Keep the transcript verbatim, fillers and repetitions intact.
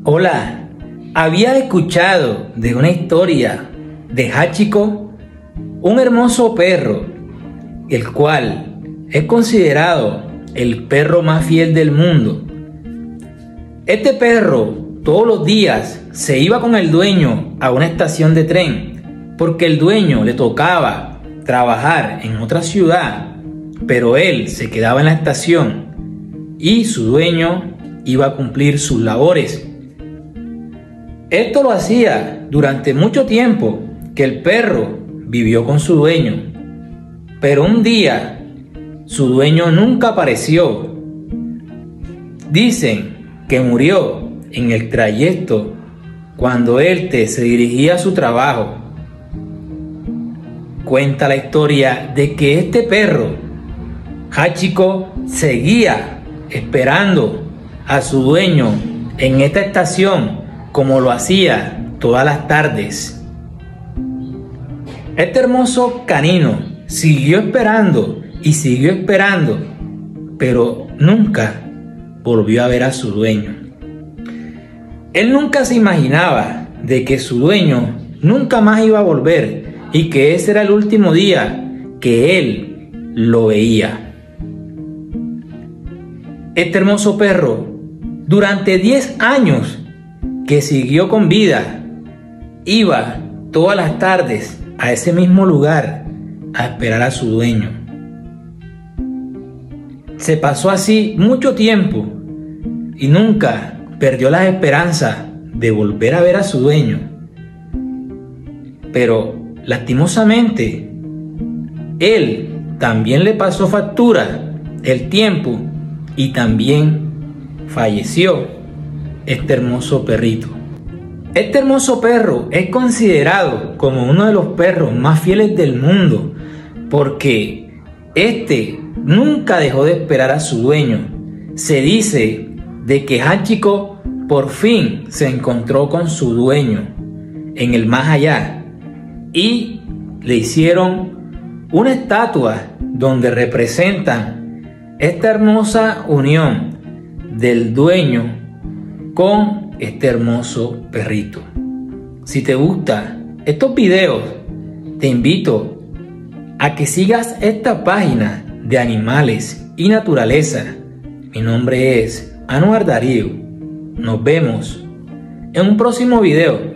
Hola, había escuchado de una historia de Hachiko, un hermoso perro, el cual es considerado el perro más fiel del mundo. Este perro todos los días se iba con el dueño a una estación de tren, porque el dueño le tocaba trabajar en otra ciudad, pero él se quedaba en la estación y su dueño iba a cumplir sus labores. Esto lo hacía durante mucho tiempo que el perro vivió con su dueño, pero un día su dueño nunca apareció. Dicen que murió en el trayecto cuando él se dirigía a su trabajo. Cuenta la historia de que este perro, Hachiko, seguía esperando a su dueño en esta estación como lo hacía todas las tardes. Este hermoso canino siguió esperando y siguió esperando, pero nunca volvió a ver a su dueño. Él nunca se imaginaba de que su dueño nunca más iba a volver y que ese era el último día que él lo veía. Este hermoso perro, durante diez años que siguió con vida, iba todas las tardes a ese mismo lugar a esperar a su dueño. Se pasó así mucho tiempo y nunca perdió la esperanza de volver a ver a su dueño. Pero lastimosamente, él también le pasó factura el tiempo y también falleció este hermoso perrito. Este hermoso perro es considerado como uno de los perros más fieles del mundo, porque este nunca dejó de esperar a su dueño. Se dice de que Hachiko por fin se encontró con su dueño en el más allá y le hicieron una estatua donde representan esta hermosa unión del dueño con este hermoso perrito. Si te gustan estos videos, te invito a que sigas esta página de animales y naturaleza. Mi nombre es Anuar Darío. Nos vemos en un próximo video.